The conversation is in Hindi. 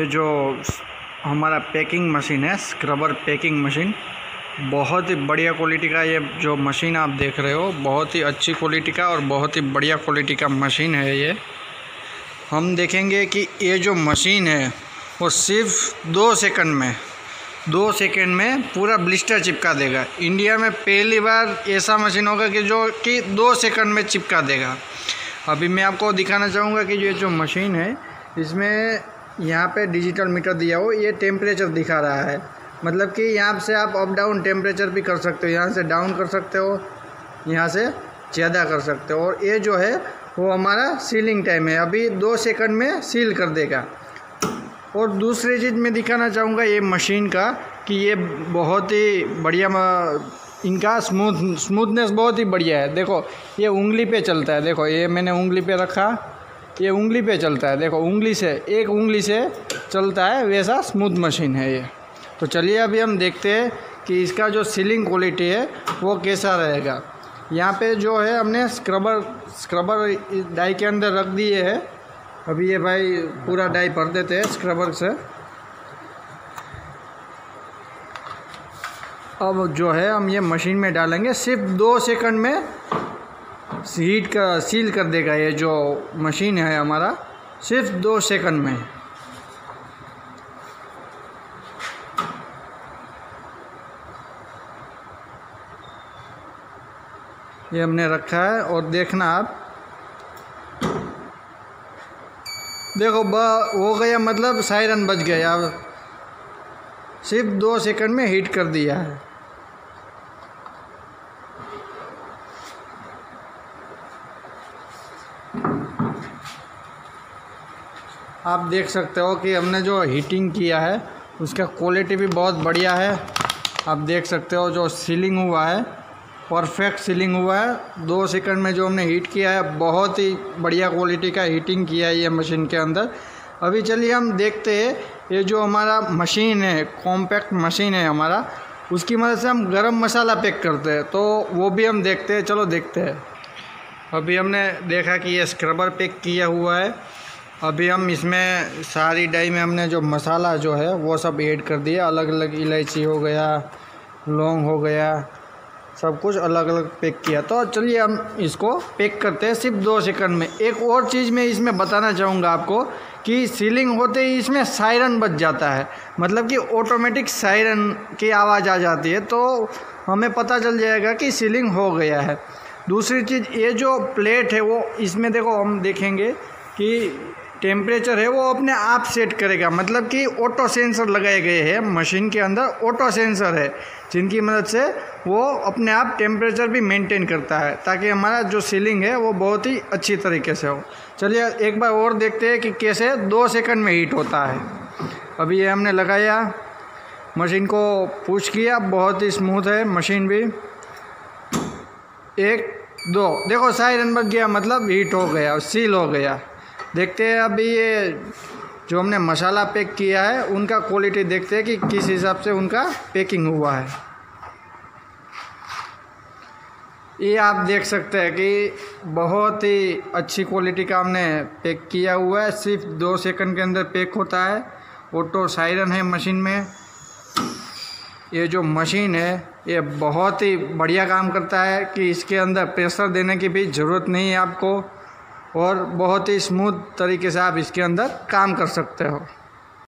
ये जो हमारा पैकिंग मशीन है, स्क्रबर पैकिंग मशीन, बहुत ही बढ़िया क्वालिटी का ये जो मशीन आप देख रहे हो, बहुत ही अच्छी क्वालिटी का और बहुत ही बढ़िया क्वालिटी का मशीन है ये। हम देखेंगे कि ये जो मशीन है वो सिर्फ 2 सेकंड में पूरा ब्लिस्टर चिपका देगा। इंडिया में पहली बार ऐसा मशीन होगा कि जो कि 2 सेकंड में चिपका देगा। अभी मैं आपको दिखाना चाहूँगा कि ये जो मशीन है इसमें यहाँ पे डिजिटल मीटर दिया हो, ये टेम्परेचर दिखा रहा है। मतलब कि यहाँ से आप अप डाउन टेम्परेचर भी कर सकते हो, यहाँ से डाउन कर सकते हो, यहाँ से ज़्यादा कर सकते हो। और ये जो है वो हमारा सीलिंग टाइम है, अभी 2 सेकंड में सील कर देगा। और दूसरी चीज़ मैं दिखाना चाहूँगा ये मशीन का कि ये बहुत ही बढ़िया, इनका स्मूथनेस बहुत ही बढ़िया है। देखो ये उंगली पे चलता है, देखो ये मैंने उंगली पे रखा, ये उंगली पे चलता है, देखो उंगली से, एक उंगली से चलता है, वैसा स्मूथ मशीन है ये। तो चलिए अभी हम देखते हैं कि इसका जो सीलिंग क्वालिटी है वो कैसा रहेगा। यहाँ पे जो है हमने स्क्रबर डाई के अंदर रख दिए है। अभी ये भाई पूरा डाई भर देते हैं स्क्रबर से। अब जो है हम ये मशीन में डालेंगे, सिर्फ 2 सेकंड में सील कर देगा ये जो मशीन है हमारा, सिर्फ 2 सेकंड में। ये हमने रखा है और देखना आप, देखो हो गया, मतलब सायरन बज गया। अब सिर्फ 2 सेकंड में हीट कर दिया है। आप देख सकते हो कि हमने जो हीटिंग किया है उसका क्वालिटी भी बहुत बढ़िया है। आप देख सकते हो जो सीलिंग हुआ है, परफेक्ट सीलिंग हुआ है। 2 सेकंड में जो हमने हीट किया है, बहुत ही बढ़िया क्वालिटी का हीटिंग किया है ये मशीन के अंदर। अभी चलिए हम देखते हैं ये जो हमारा मशीन है, कॉम्पैक्ट मशीन है हमारा, उसकी मदद से हम गरम मसाला पैक करते हैं, तो वो भी हम देखते हैं। चलो देखते हैं। अभी हमने देखा कि ये स्क्रबर पैक किया हुआ है। अभी हम इसमें सारी डाई में हमने जो मसाला जो है वो सब ऐड कर दिया। अलग अलग इलायची हो गया, लौंग हो गया, सब कुछ अलग अलग पैक किया। तो चलिए हम इसको पैक करते हैं सिर्फ 2 सेकंड में। एक और चीज़ मैं इसमें बताना चाहूँगा आपको कि सीलिंग होते ही इसमें सायरन बज जाता है, मतलब कि ऑटोमेटिक सायरन की आवाज़ आ जाती है, तो हमें पता चल जाएगा कि सीलिंग हो गया है। दूसरी चीज़, ये जो प्लेट है वो इसमें देखो, हम देखेंगे कि टेम्परेचर है वो अपने आप सेट करेगा। मतलब कि ऑटो सेंसर लगाए गए हैं मशीन के अंदर, ऑटो सेंसर है जिनकी मदद से वो अपने आप टेम्परेचर भी मेंटेन करता है, ताकि हमारा जो सीलिंग है वो बहुत ही अच्छी तरीके से हो। चलिए एक बार और देखते हैं कि कैसे 2 सेकंड में हीट होता है। अभी ये हमने लगाया, मशीन को पुश किया, बहुत ही स्मूथ है मशीन भी। 1 2 देखो सायरन बज गया, मतलब हीट हो गया, सील हो गया। देखते हैं अभी ये जो हमने मसाला पैक किया है उनका क्वालिटी देखते हैं कि किस हिसाब से उनका पैकिंग हुआ है। ये आप देख सकते हैं कि बहुत ही अच्छी क्वालिटी का हमने पैक किया हुआ है। सिर्फ 2 सेकंड के अंदर पैक होता है। ऑटो सायरन है मशीन में। ये जो मशीन है ये बहुत ही बढ़िया काम करता है कि इसके अंदर प्रेशर देने की भी ज़रूरत नहीं है आपको, और बहुत ही स्मूथ तरीके से आप इसके अंदर काम कर सकते हो।